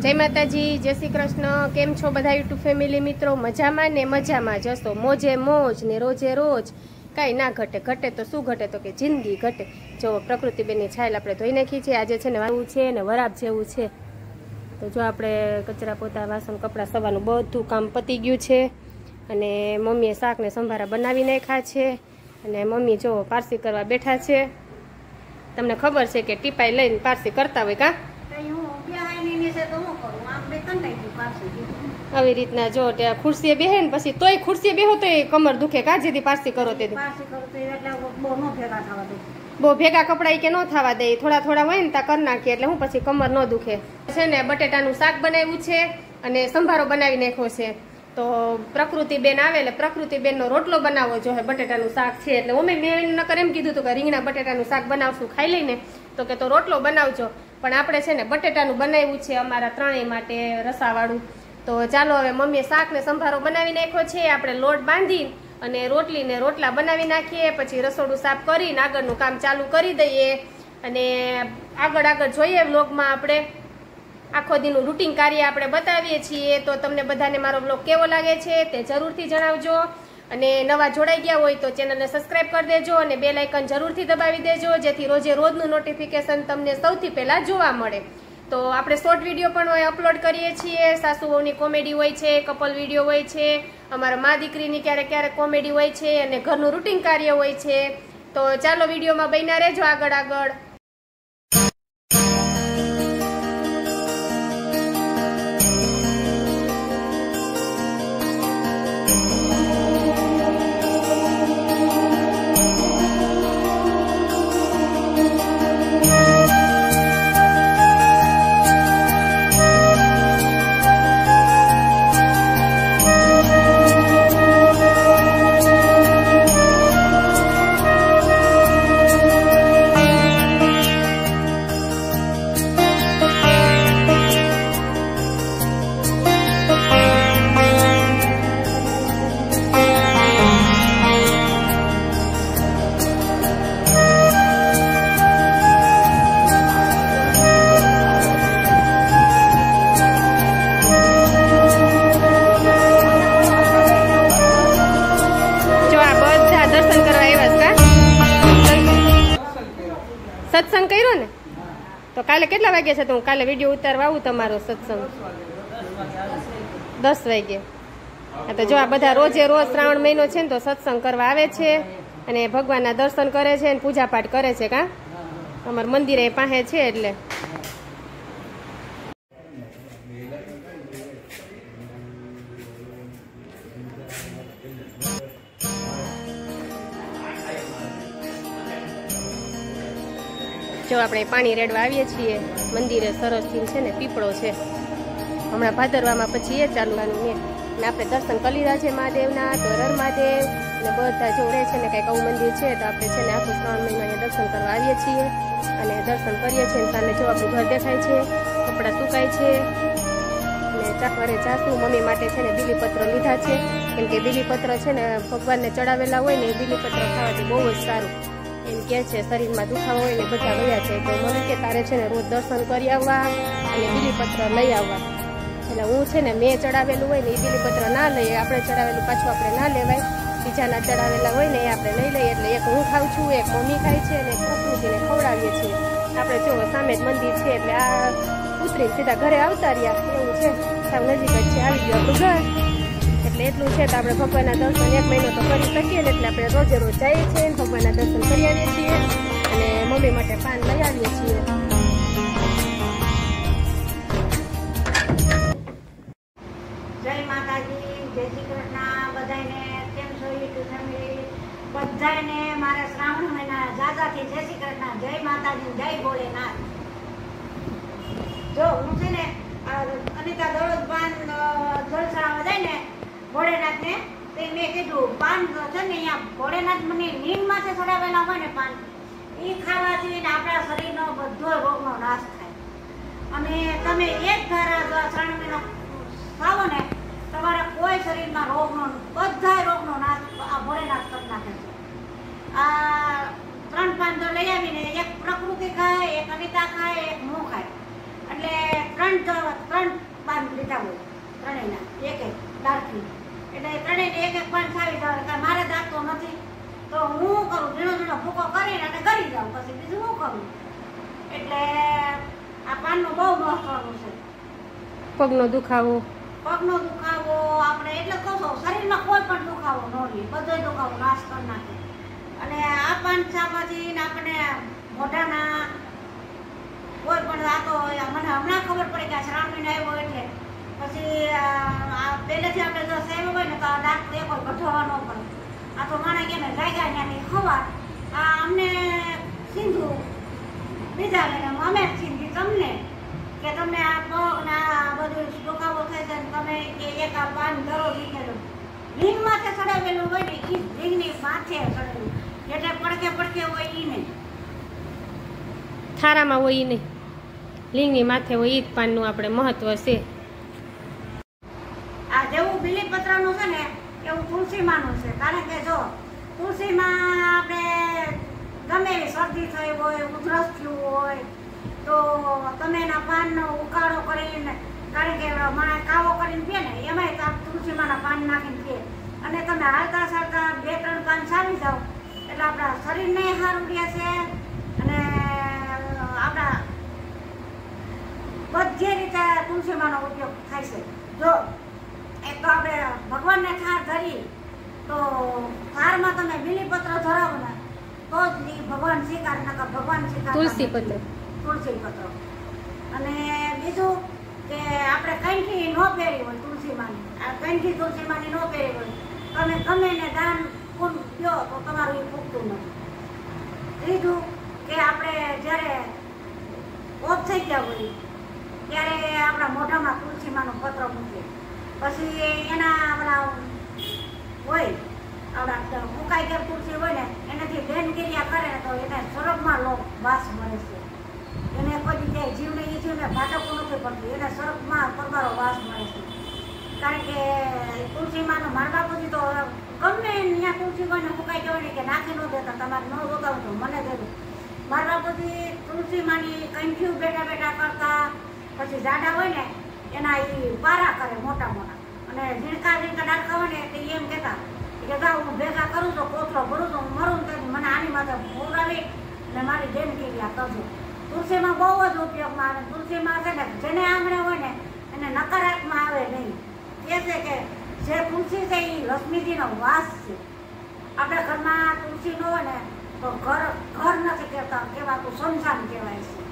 जय माताजी, जय श्री कृष्ण। केम छो बधा यूट्यूब फेमिली मित्रों? मजामां ने मजामां जशो, मोजे मोज ने रोजे रोज। कई ना घटे, घटे तो शू घटे तो कि जिंदगी घटे। जो प्रकृति बेनी छायल आपणे धोई नाखी छे। आज छे ने वाळुं छे ने वराप जेवुं छे, तो जो आपणे कचरा पोता वासण कपड़ा सवारनुं बधुं काम पती गयुं छे। अने मम्मीए शाक ने संभारा बनावी नाख्या छे। अने मम्मी जो पारसी करवा बैठा छे। तमने खबर छे के टीपाई लईने पारसी करता होय का? આવી રીતના જો ત્યાં ખુરશીએ બેહે ને પછી તોય ખુરશીએ બેહો તો કમર દુખે કા જેથી પારસી કરો તે બહુ ભેગા કપડા કે ન થવા દે, થોડા થોડા હોય ને તા કરી નાખીએ એટલે હું પછી કમર ન દુખે છે ને। બટેટાનું શાક બનાવ્યું છે અને સંભારો બનાવી નાખ્યો છે। તો પ્રકૃતિબેન આવે એટલે પ્રકૃતિબેનનો રોટલો બનાવવો જોઈએ। બટેટાનું શાક છે એટલે અમે મેં નકર એમ કીધું હતું કે રીંગણા બટેટાનું શાક બનાવશું ખાઈ લઈને, તો કે તો રોટલો બનાવજો, પણ આપણે છે ને બટેટાનું બનાવ્યું છે અમારા ત્રણેય માટે રસાવાળું। તો ચાલો હવે મમ્મીએ શાક ને સંભારો બનાવી નાખ્યો છે। આપણે લોટ બાંધી અને રોટલી ને રોટલા બનાવી નાખીએ, પછી રસોડું સાફ કરીને આગળનું કામ ચાલુ કરી દઈએ અને આગળ જોઈએ વ્લોગમાં આપણે આખો દીનું રૂટીન કાર્ય આપણે બતાવીએ છીએ। તો તમને બધાને મારો વ્લોગ કેવો લાગે છે તે જરૂરથી જણાવજો અને નવા જોડાઈ ગયા હોય તો ચેનલને સબસ્ક્રાઇબ કરી દેજો અને બેલ આઇકન જરૂરથી દબાવી દેજો, જેથી રોજે રોજનું નોટિફિકેશન તમને સૌથી પહેલા જોવા મળે। તો આપણે શોર્ટ વિડીયો પણ અપલોડ કરીએ છીએ। સાસુ વહુની કોમેડી હોય છે, કપલ વિડીયો હોય છે, અમારા મા દીકરીની ક્યારેક ક્યારેક કોમેડી હોય છે અને ઘરનું રૂટીન કાર્ય હોય છે। તો ચાલો વિડીયોમાં બન્યા રહેજો આગળ। सत्संग कर्यो ने तो काले केटला वागे छे? तो हूँ काले विडियो उतारवा आऊं तमारो सत्संग 10 वागे। तो जो आ बधा रोजे रोज श्रावण महीनो छे तो सत्संग करवा आवे छे अने भगवानना दर्शन करे छे, पूजा पाठ करे छे। का अमर मंदिरे पासे छे એટલે जो આપણે પાણી રેડવા આવીએ છીએ મંદિરે। સરસથી છે ને પીપળો છે, હમણાં ભાદરવામાં પછી એ ચાલવાનું ને આપણે દર્શન કરી લીધા છે મહાદેવના। તો હર મહાદેવ ને બધા જોડે છે ને કંઈક આવું મંદિર છે તો આપણે છે ને આખું શ્રાવણ મહિનામાં દર્શન કરવા આવીએ છીએ અને દર્શન કરીએ છીએ। સામે જો આપણું ઘર દેખાય છે, કપડાં સુકાય છે અને ચાકરે જાસું મમ્મી માટે છે ને બીલીપત્ર લીધા છે, કેમ કે બીલીપત્ર છે ને ભગવાનને ચડાવેલા હોય ને એ બીલીપત્ર ખાવાથી બહુ જ સારું એમ કે છે। શરીરમાં દુખાવો હોય ને બધા ગયા છે તો મમ્મી કે તારે છે ને રોજ દર્શન કરી આવવા અને બીલીપત્ર લઈ આવવા। એટલે હું છે ને મેં ચડાવેલું હોય ને એ બીલીપત્ર ના લઈએ, આપણે ચડાવેલું પાછું આપણે ના લેવાય, બીજાના ચડાવેલા હોય ને એ આપણે લઈ લઈએ। એટલે એક હું ખાઉં છું, એક મમ્મી ખાય છે અને એક પ્રકૃતિને ખવડાવીએ છીએ। આપણે જો સામે જ મંદિર છે એટલે આ ઉતરીને સીધા ઘરે આવતા રહ્યા એવું છે, સાવ નજીક જ છે, આવી ગયું આપણું ઘર। એટલે એટલું છે તો આપણે ભગવાનના દર્શન 1 મહિનો તો કરી શકીએ ને, એટલે આપણે રોજે રોજ જઈએ છીએ, ભગવાનના દર્શન કરી આવીએ છીએ અને મમ્મી માટે પાન લઈ આવીએ છીએ। જય માતાજી, જય શ્રી કૃષ્ણ બધાને। કેમ છો યુટ્યુબ ફેમિલી? બધાને મારા શ્રાવણ મહિના જાજાથી જય શ્રી કૃષ્ણ, જય માતાજી, જય ભોલેનાથ। જો હું છે ને અનિતા દરરોજ પાન જલસામાં જાય ને ભોળેનાથને તો મેં કીધું પાન છે ને અહીંયા ભોળેનાથ મને નીંદમાં ચડાવેલા હોય ને પાન એ ખાવાથી ને આપણા શરીરનો બધો રોગનો નાશ થાય। અને તમે એક ધારા શ્રાવણ મહિનો ખાવો ને તમારા કોઈ શરીરમાં રોગનો બધા રોગનો નાશ આ ભોળેનાથ કરી નાખે છે। આ 3 પાન તો લઈ આવીને એક પ્રકૃતિ ખાય, એક અનિતા ખાય, એક હું ખાય એટલે ત્રણ પાન લીધા હોય ત્રણેયના એક દાળથી, એટલે ત્રણેયને એક પાન ખાવી જાવ. મારે દાખતો નથી તો હું કરું ઝીણો ભૂકો કરીને અને કરી જાઉં, પછી બીજું હું કરું. એટલે આ પાનનું બહુ મહત્વનું છે. પગનો દુખાવો આપણે એટલે કહો છો શરીરમાં કોઈ પણ દુખાવો ન રહે, બધો દુખાવો નાશ કરી નાખે. અને આ પાન ખાવાથી આપણે મોઢાના કોઈ પણ આ તો મને હમણાં ખબર પડી કે આ શ્રાવણ મહિનો આવ્યો એટલે પછી પહેલેથી આપણે જો સેવ હોય ને તો આ દાંત કોઈ કઢાવવા ન પડે. આ તો માણે કે જાગ્યા ત્યાંની ખવાર આ અમને સીધું બીજા લઈને અમે સીધી તમને કે તમને આ પગ આ બધું દુખાવો થાય છે, તમે એક આ પાન ધરો લીધેલું રીંગ માથે ચડાવેલું હોય ને એ રીંગની માથે ચડેલું, એટલે પડકે હોય એ નહીં, થારામાં હોય એ નહીં, લીંગની માથે હોય એ જ પાનનું આપણે મહત્વ છે. આ જેવું બીલીપત્રનું છે ને એવું તુલસીમાંનું છે. કારણ કે જો તુલસીમાં આપણે ગમે એવી શરદી થઈ હોય, ઉધરસ થયું હોય તો તમે એના પાનનો ઉકાળો કરીને, કારણ કે માણસ કાવો કરીને પીએ ને એમાંય તુલસીમાંના પાન નાખીને પીએ, અને તમે હાલતા ચાલતા 2-3 પાન ચાલી જાઓ એટલે આપણા શરીરને સારું રહે છે અને આપણા બધી રીતે તુલસીમાંનો ઉપયોગ થાય છે. જો એક તો આપણે ભગવાનને થાર ધરી તો થારમાં તમે બીલીપત્ર ધરાવો ને તો જ ભગવાન સ્વીકાર નકર ભગવાન સ્વીકાર તુલસીપત્ર. અને બીજું કે આપણે કંઠી ન પહેરી હોય તુલસીમાંની, આ કંઠી તુલસીમાંની ન પહેરી હોય તમે ગમે ને દાન પૂન દો તો તમારું એ પૂગતું નથી. ત્રીજું કે આપણે જ્યારે ઓફ થઈ ગયા હોય ત્યારે આપણા મોઢામાં તુલસીમાંનો પત્ર મૂકીએ, પછી એના આપણા હોય આપણા મુકાઈ ગયા તુલસી હોય ને એનાથી બેનગીરિયા કરે ને તો એને સ્વર્ગમાં વાસ મળે છે. એને કોઈ જગ્યાએ જીવને એ જીવને ભાટકવું નથી પડતું, એને સ્વર્ગમાં પરબારો વાસ મળે છે. કારણ કે તુલસીમાંનો મારા બાપુજી તો ગમે ત્યાં તુલસી હોય ને મુકાઈ ગયો ને કે નાખી ન દેતા, તમારે ન રોગાવું તો મને દેવું. મારા બાપુજી તુલસીમાંની કંઠીઓ બેઠા કરતા, પછી જાડા હોય ને એના એ પારા કરે મોટા અને ઝીણકા ડાળખા હોય ને એટલે એમ કહેતા કે જા હું ભેગા કરું તો કોથળો ભરું તો હું મરું તો મને આની માથે મોરાવી અને મારી દેનકીરિયા કરજો. તુલસીમાં બહુ જ ઉપયોગમાં આવે. તુલસીમાં છે ને જેને આંગણે હોય ને એને નકારાત્મક આવે નહીં. એ છે કે જે તુલસી છે એ લક્ષ્મીજીનો વાસ છે. આપણા ઘરમાં તુલસી ન હોય ને તો ઘર નથી કહેવાતું, સંસાન કહેવાય છે.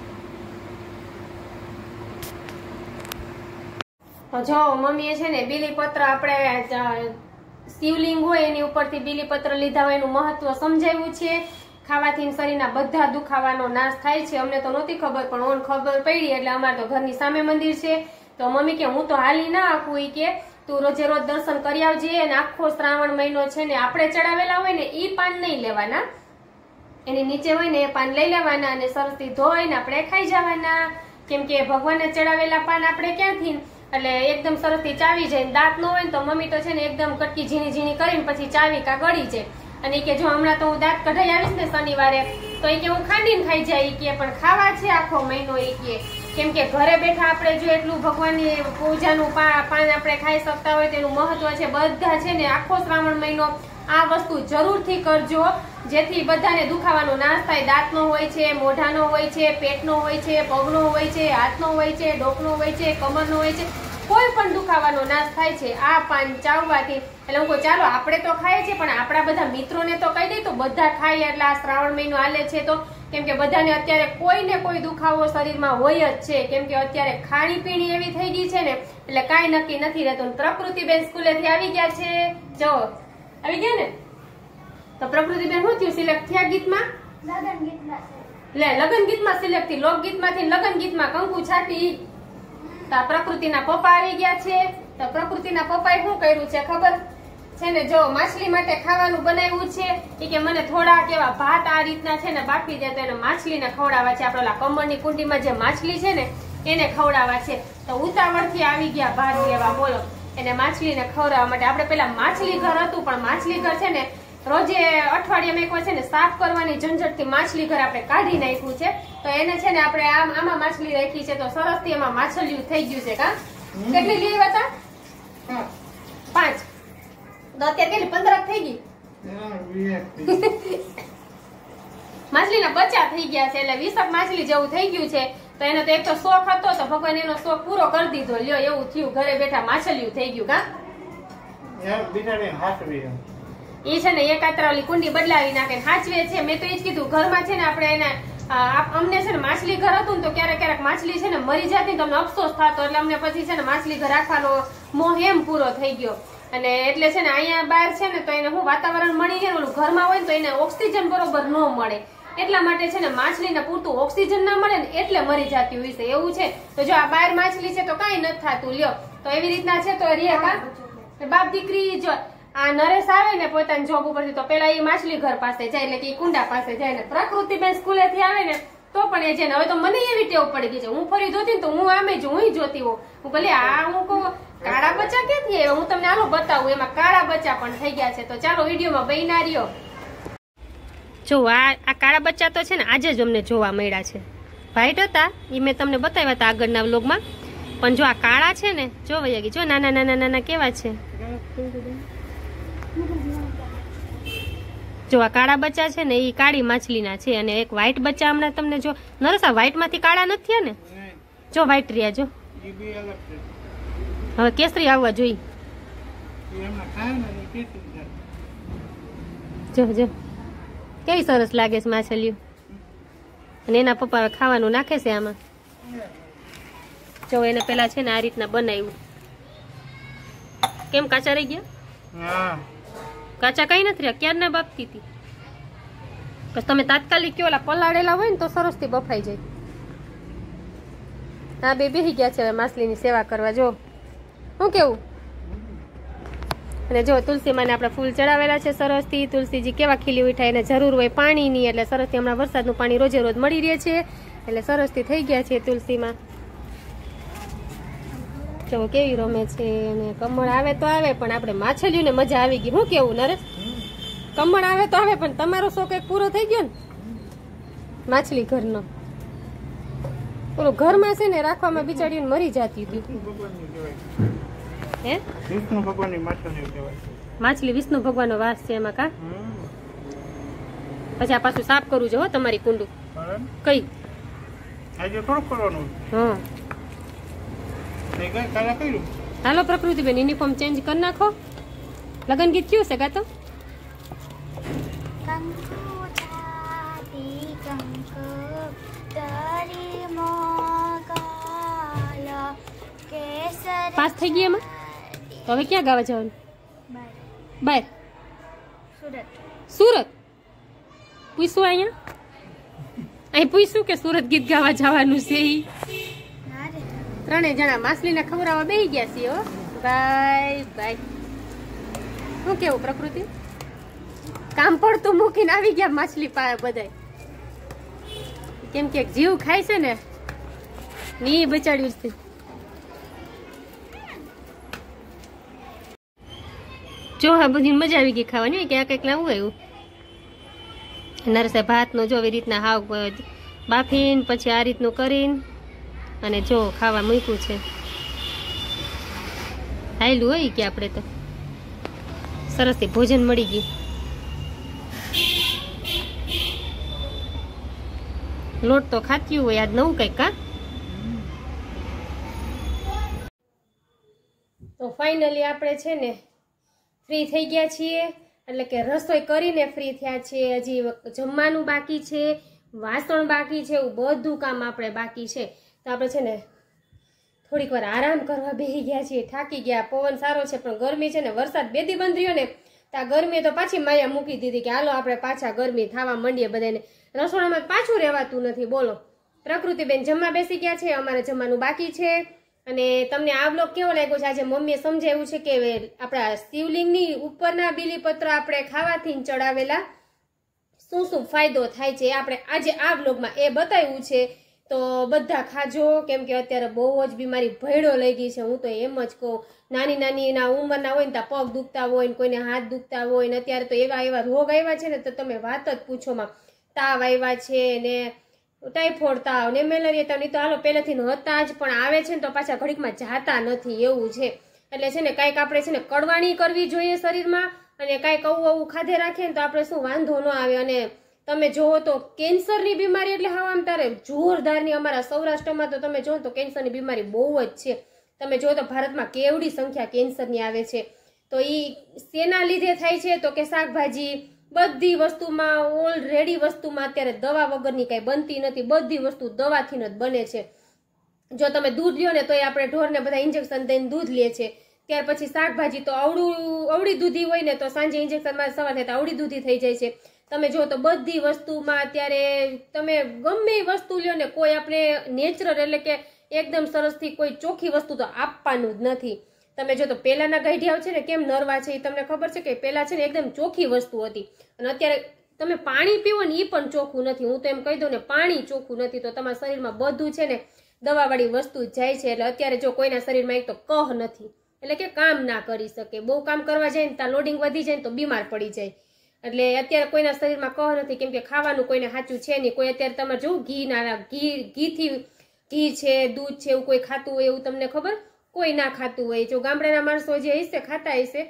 જો મમ્મીએ છે ને બીલીપત્ર આપણે શિવલિંગ હોય એની ઉપરથી બીલીપત્ર લીધા હોય એનું મહત્વ સમજાવ્યું છે. ખાવાથી શરીરના બધા દુખાવાનો નાશ થાય છે. અમને તો નહોતી ખબર પણ ઓન ખબર પડી એટલે અમારે તો ઘરની સામે મંદિર છે તો મમ્મી કે હું તો હાલી ના આપું, એ કે તું રોજે રોજ દર્શન કરી આવજે. અને આખો શ્રાવણ મહિનો છે ને આપણે ચડાવેલા હોય ને એ પાન નહીં લેવાના, એની નીચે હોય ને એ પાન લઈ લેવાના અને સરસથી ધોઈને આપણે ખાઈ જવાના. કેમ કે ભગવાનને ચડાવેલા પાન આપણે ક્યાંથી એટલે એકદમ સરસથી ચાવી જાય. દાંત ન હોય ને તો મમ્મી તો છે ને એકદમ કટકી ઝીણી કરીને પછી ચાવી કા ગળી જાય. અને કે જો હમણાં તો હું દાંત કઢાઈ આવીશ ને શનિવારે તો એ કે હું ખાંડીને ખાઈ જાય કે પણ ખાવા છે આખો મહિનો એ કે. કેમ કે ઘરે બેઠા આપણે જો એટલું ભગવાનની પૂજાનું પાન આપણે ખાઈ શકતા હોય તેનું મહત્વ છે. બધા છે ને આખો શ્રાવણ મહિનો આ વસ્તુ જરૂરથી કરજો જેથી બધાને દુખાવાનો નાશ થાય. દાંતનો હોય છે, મોઢાનો હોય છે, પેટનો હોય છે, પગનો હોય છે, હાથનો હોય છે, ડોકનો હોય છે, કમરનો હોય છે, કોઈ પણ દુખાવાનો નાશ થાય છે આ પાન ચાવવાથી. એટલે હું કહું ચાલો આપણે તો ખાઈએ છીએ પણ આપણા બધા મિત્રોને તો કહી દઈ તો બધા ખાઈએ. એટલે આ શ્રાવણ મહિનો હાલે છે તો કેમ કે બધાને અત્યારે કોઈને કોઈ દુખાવો શરીરમાં હોય જ છે. કેમ કે અત્યારે ખાણીપીણી એવી થઈ ગઈ છે ને એટલે કાંઈ નક્કી નથી રહેતું. પ્રકૃતિબેન સ્કૂલેથી આવી ગયા છે, જો આવી ગયા ને તો પ્રકૃતિબેન શું થયું સિલેક્ટ થયા ગીતમાં? લગન ગીતમાં સિલેક્ટ થી લોકગીતમાંથી લગન ગીતમાં કંકુ છાટી. તો પ્રકૃતિના પપ્પા આવી ગયા છે. તો પ્રકૃતિના પપ્પાએ શું કર્યું છે ખબર છે ને? જો માછલી માટે ખાવાનું બનાવ્યું છે એ કે મને થોડા કેવા ભાત આ રીતના છે ને બાફી દે તો એને માછલીને ખવડાવવા છે. આપણે કમરની કુંડીમાં જે માછલી છે ને એને ખવડાવવા છે. તો ઉતાવળથી આવી ગયા ભાત લેવા, બોલો એને માછલીને ખવડાવવા માટે. આપણે પેલા માછલી ઘર હતું પણ માછલી ઘર છે ને રોજે અઠવાડિયામાં એકવાર છે ને સાફ કરવાની ઝંઝટથી માછલી ઘર આપણે કાઢી નાખ્યું છે. તો એને છે ને આપણે આમાં માછલી રાખી છે તો સરસથી એમાં માછલીયું થઈ ગયું છે. કા કેટલી લઈ આવ્યા હતા? 5. તો અત્યારે કેટલી 15 થઈ ગઈ. માછલીના બચ્ચા થઈ ગયા છે એટલે 20 માછલી જેવું થઈ ગયું છે. તો એને તો એક તો શોખ હતો તો ભગવાન એનો શોખ પૂરો કરી દીધો. લ્યો એવું થયું, ઘરે બેઠા માછલીયું થઈ ગયું. કા એ છે ને એક આતરાવલી કુંડી બદલાવી નાખે હાચવે છે. મેં તો એ જ કીધું ઘરમાં છે ને આપણે એને અમને છે ને માછલી ઘર હતું ને તો ક્યારેક માછલી છે ને મરી જતી તો અમને અફસોસ થતો એટલે અમને પછી છે ને માછલી ઘર રાખવાનો મોહ એમ પૂરો થઈ ગયો. અને એટલે છે ને અહીંયા બહાર છે ને તો એને હું વાતાવરણ મળી જાય ઓલું ઘરમાં હોય ને તો એને ઓક્સિજન બરોબર ન મળે એટલા માટે છે ને માછલીને પૂરતું ઓક્સિજન ના મળે ને એટલે મરી જતી હોય છે એવું છે. તો જો આ બહાર માછલી છે તો કઈ નથી થતું. લ્યો તો એવી રીતના છે તો રિયા બાપ દીકરી જો આ નરેશ આવે ને પોતાની જોબ ઉપરથી તો પેલા એ માછલી ઘર પાસે જાય એટલે કે કુંડા પાસે જાય ને પ્રકૃતિબેન સ્કૂલેથી આવે ને તો પણ એ છે ને હવે તો મને એવી ટેવ પડી ગઈ છે હું ફરી જોતી ને તો હું આમે જ હું જોતી હોઉં. હું ભલે આ હું કહું કાળા બચ્ચા ક્યાંથી આવ્યા હું તમને આલો બતાવું એમાં કાળા બચ્ચા પણ થઈ ગયા છે. તો ચાલો વિડીયોમાં બન્યા રહ્યો. જો આ કાળા બચ્ચા તો છે ને આજે જ અમને જોવા મળ્યા છે. વ્હાઈટ હતા એ મેં તમને બતાવ્યા હતા આગળના વ્લોગમાં પણ જો આ કાળા છે ને જો વૈયા જો નાના નાના નાના કેવા છે. જો આ કાળા બચ્ચા છે ને એ કાળી માછલીના છે અને એક વ્હાઈટ બચ્ચા હમણાં તમને જો નરેશ આ વ્હાઈટ માંથી કાળા નથી થયા ને જો વ્હાઈટ રહ્યા જો હવે કેસરી આવવા જોઈએ. જો જો કેવી સરસ લાગે છે માછલીઓ અને એના પપ્પા ખાવાનું નાખે છે આમાં. જો એને પેલા છે ને આ રીતના બનાવ્યું. કેમ કાચા રહી ગયા? કાચા કઈ નથી રહ્યા ક્યારના બાફતી હતી. બસ તમે તાત્કાલિક કયો ઓલા પલાળેલા હોય ને તો સરસ થી બફાઈ જાય. આ બે બેસી ગયા છે માછલીની સેવા કરવા. જો શું કેવું? અને જો તુલસી માને આપણે ફૂલ ચડાવેલા છે સરસથી. તુલસીજી કેવા ખીલી ઉઠાય એને જરૂર હોય પાણીની એટલે સરસથી હમણાં વરસાદનું પાણી રોજે રોજ મળી રહે છે એટલે સરસથી થઈ ગયા છે તુલસીમાં. જો કેવી રમે છે અને કમળ આવે તો આવે પણ આપણે માછલીઓને મજા આવી ગઈ. શું કેવું નરેશ? કમળ આવે તો આવે પણ તમારો શોખ એક પૂરો થઈ ગયો ને માછલી ઘરનો. ઓલું ઘરમાં છે ને રાખવામાં બિચારીઓને મરી જતી હતી. હે વિષ્ણુ ભગવાનની માછલી કહેવાય. માછલી વિષ્ણુ ભગવાનનો વાસ છે એમાં. કા પછી આ પાછું સાફ કરવું છે હો તમારી કુંડું. કઈ આજે થોડું કરવાનું. હા હાલો પ્રકૃતિબેન યુનિફોર્મ ચેન્જ કરી નાખો. લગન ગીત કયું છે ગાતો? પાસ થઈ ગઈ એમાં તો હવે ક્યાં ગાવા જવાનું? બાય સુરત. પૂછ્યું અહીંયા પૂછ્યું કે સુરત ગીત ગાવા જવાનું છે. ત્રણેય જણા માછલીને ખવડાવવા બેસી ગયા છીએ. Bye bye. શું કેવું પ્રકૃતિ? કામ પડતું મૂકીને આવી ગયા માછલી પાસે બધાય. કેમ કે જીવ ખાય છે ને ની બચાડ્યું છે. જો હા બધી મજા આવી ગઈ ખાવાની. ક્યાં કંઈક લાવું આવ્યું નરેશે ભાતનો જો એવી રીતના હાવ બાફીને પછી આ રીતનું કરીને અને જો ખાવા મૂક્યું છે. હાયલું હોય કે આપણે તો સરસથી ભોજન મળી ગયું. લોટ તો ખાતી હોય આજ નવું કંઈક. કા તો ફાઇનલી આપણે છે ને ફ્રી થઈ ગયા છીએ એટલે કે રસોઈ કરીને ફ્રી થયા છીએ. હજી જમવાનું બાકી છે, વાસણ બાકી છે, એવું બધું કામ આપણે બાકી છે. તો આપણે છે ને થોડીક વાર આરામ કરવા બેસી ગયા છીએ. થાકી ગયા. પવન સારો છે પણ ગરમી છે ને વરસાદ બેદી બંધ રહ્યો ને તો આ ગરમીએ તો પાછી માયા મૂકી દીધી કે હાલો આપણે પાછા ગરમી થવા માંડીએ બધાને. રસોડામાં પાછું રહેવાતું નથી. બોલો પ્રકૃતિબેન જમવા બેસી ગયા છે, અમારે જમવાનું બાકી છે. અને તમને આ બ્લોગ કેવો લાગ્યો છે? આજે મમ્મીએ સમજાવ્યું છે કે આપણા શિવલિંગની ઉપરના બીલીપત્ર આપણે ખાવાથી ચડાવેલા શું શું ફાયદો થાય છે આપણે આજે આ બ્લોગમાં એ બતાવ્યું છે. તો બધા ખાજો, કેમ કે અત્યારે બહુ જ બીમારી ભયડો લઈ ગઈ છે. હું તો એમ જ કહું, નાની નાની ના ઉંમરના હોય ને ત્યાં પગ દુખતા હોય ને કોઈને હાથ દુખતા હોય ને અત્યારે તો એવા રોગ આવ્યા છે ને તો તમે વાત જ પૂછોમાં. તાવ આવ્યા છે ને ટાઈફોઇડ તાવ ને મેલેરિયા તાવ, નહીં તો હાલો પહેલેથી હતા જ, પણ આવે છે ને તો પાછા ઘડીકમાં જાતા નથી, એવું છે. એટલે છે ને કાંઈક આપણે છે ને કડવાણી કરવી જોઈએ શરીરમાં, અને કાંઈક આવું ખાધે રાખીએ ને તો આપણે શું વાંધો ન આવે. અને તમે જોવો તો કેન્સરની બીમારી એટલે હા આમ તારે જોરદારની, અમારા સૌરાષ્ટ્રમાં તો તમે જોવો તો કેન્સરની બીમારી બહુ જ છે. તમે જો તો ભારતમાં કેવડી સંખ્યા કેન્સરની આવે છે. તો એ શેના લીધે થાય છે તો કે શાકભાજી, બધી વસ્તુમાં ઓલરેડી વસ્તુમાં અત્યારે દવા વગરની કાંઈ બનતી નથી, બધી વસ્તુ દવાથી જ બને છે. જો તમે દૂધ લ્યો ને તો એ આપણે ઢોરને બધા ઇન્જેક્શન દઈને દૂધ લે છે. ત્યાર પછી શાકભાજી તો અવળી દૂધી હોય ને તો સાંજે ઇન્જેક્શનમાં સવાર થાય તો અવળી દૂધી થઈ જાય છે. તમે જો તો બધી વસ્તુમાં અત્યારે તમે ગમે એ વસ્તુ લ્યો ને, કોઈ આપણે નેચરલ એટલે કે એકદમ સરસથી કોઈ ચોખ્ખી વસ્તુ તો આપવાનું જ નથી. તમે જો તો પહેલાના ગાંઠિયાઓ છે ને કેમ નરવા છે, એ તમને ખબર છે કે પહેલા છે ને એકદમ ચોખ્ખી વસ્તુ હતી, અને અત્યારે તમે પાણી પીવો ને એ પણ ચોખ્ખું નથી. હું તો એમ કહી દઉં ને, પાણી ચોખ્ખું નથી તો તમારા શરીરમાં બધું છે ને દવાવાળી વસ્તુ જાય છે. એટલે અત્યારે જો કોઈના શરીરમાં એક તો કહ નથી, એટલે કે કામ ના કરી શકે, બહુ કામ કરવા જાય ને ત્યાં લોડિંગ વધી જાય ને તો બીમાર પડી જાય. એટલે અત્યારે કોઈના શરીરમાં કહ નથી, કેમ કે ખાવાનું કોઈને સાચું છે નહીં. કોઈ અત્યારે તમારે જોવું ઘી છે, દૂધ છે, એવું કોઈ ખાતું હોય એવું તમને ખબર? કોઈ ના ખાતું હોય. જો ગામડાના માણસો જે હશે ખાતા હશે,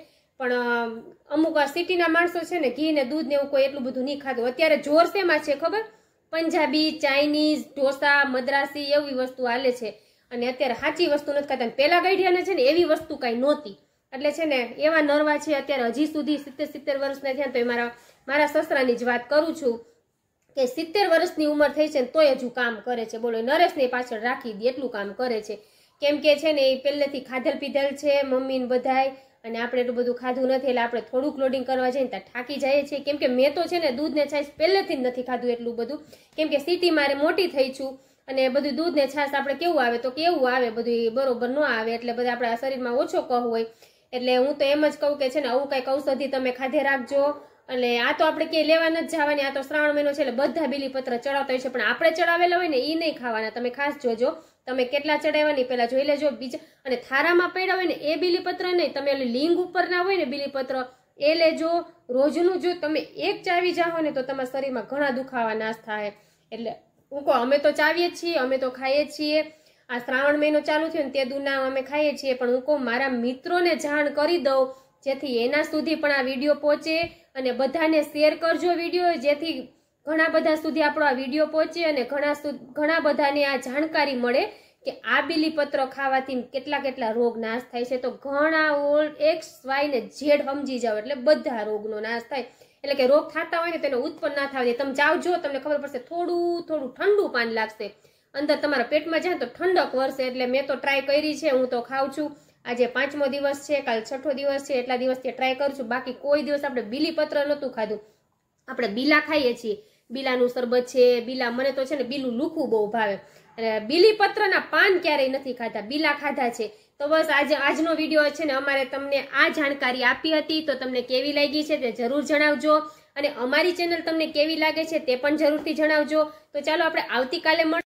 પણ અમુક સિટીના માણસો છે ને ઘી ને દૂધ ને એવું કોઈ એટલું બધું નહીં ખાતું. અત્યારે જોર શેમાં છે ખબર? પંજાબી, ચાઇનીઝ, ઢોસા, મદ્રાસી એવી વસ્તુ હાલે છે, અને અત્યારે સાચી વસ્તુ નથી ખાતા. પેલા ગાંઠિયાને છે ને એવી વસ્તુ કાંઈ નહોતી, એટલે છે ને એવા નરવા છે અત્યારે. હજી સુધી 70 વર્ષના થયા તો મારા સસરાની જ વાત કરું છું કે 70 વર્ષની ઉંમર થઈ છે ને તોય હજુ કામ કરે છે. બોલો, નરેશને પાછળ રાખી દે એટલું કામ કરે છે, કેમ કે છે ને એ પહેલેથી ખાધેલ પીધેલ છે, મમ્મીને બધાય, અને આપણે એટલું બધું ખાધું નથી. એટલે આપણે થોડુંક લોડિંગ કરવા જઈએ ને ત્યાં થાકી જઈએ છીએ. કેમ કે મેં તો છે ને દૂધ ને છાશ પહેલેથી જ નથી ખાધું એટલું બધું, કેમ કે સિટીમાં મોટી થઈ છું, અને બધું દૂધ ને છાશ આપણે કેવું આવે તો કેવું આવે, બધું બરોબર ન આવે. એટલે બધા આપણા શરીરમાં ઓછો કહ હોય. એટલે હું તો એમ જ કહું કે છે ને આવું કંઈક ઔષધિ તમે ખાધે રાખજો. એટલે આ તો આપણે ક્યાંય લેવા નથી જવાની, આ તો શ્રાવણ મહિનો છે એટલે બધા બીલીપત્ર ચડાવતા હોય છે, પણ આપણે ચડાવેલા હોય ને એ નહીં ખાવાના. તમે ખાસ જોજો તમે કેટલા ચડાવવાની પહેલા જોઈ લેજો. બીજા અને થારામાં પડ્યા હોય ને એ બીલીપત્ર નહીં, તમે લિંગ ઉપરના હોય ને બીલીપત્ર એ લેજો. રોજનું જો તમે એક ચાવી જાઓ ને તો તમારા શરીરમાં ઘણા દુખાવા નાશ થાય. એટલે હું કહું, અમે તો ચાવીએ છીએ, અમે તો ખાઈએ છીએ. આ શ્રાવણ મહિનો ચાલુ થયો ને તે દુના અમે ખાઈએ છીએ, પણ હું કહું મારા મિત્રોને જાણ કરી દઉં જેથી એના સુધી પણ આ વિડીયો પહોંચે, અને બધાને શેર કરજો વિડીયો, જેથી ઘણા બધા સુધી આપણો આ વિડીયો પહોંચે અને ઘણા બધાને આ જાણકારી મળે કે આ બીલીપત્ર ખાવાથી કેટલા રોગ નાશ થાય છે. તો ઘણા XY ને Z સમજી જાવ એટલે બધા રોગનો નાશ થાય. એટલે કે રોગ થતા હોય ને તેનો ઉત્પન્ન ના થવા દે. તમે જાવજો, તમને ખબર પડશે, થોડું ઠંડુ પાણી લાગશે, અંદર તમારા પેટમાં જાય તો ઠંડક વરસે. એટલે મેં તો ટ્રાય કરી છે, હું તો ખાઉં છું. આજે 5મો દિવસ છે, કાલ 6ઠો દિવસ છે, એટલા દિવસથી ટ્રાય કરું છું. બાકી કોઈ દિવસ આપણે બીલીપત્ર નહોતું ખાધું. આપણે બીલા ખાઈએ છીએ, બીલાનું શરબત છે, બીલા, મને તો છે ને બીલું લૂખું બહુ ભાવે, અને બીલીપત્રના પાન ક્યારેય નથી ખાધા, બીલા ખાધા છે. તો બસ આજનો વિડીયો છે ને અમારે તમને આ જાણકારી આપી હતી. તો તમને કેવી લાગી છે તે જરૂર જણાવજો, અને અમારી ચેનલ તમને કેવી લાગે છે તે પણ જરૂરથી જણાવજો. તો ચાલો આપણે આવતીકાલે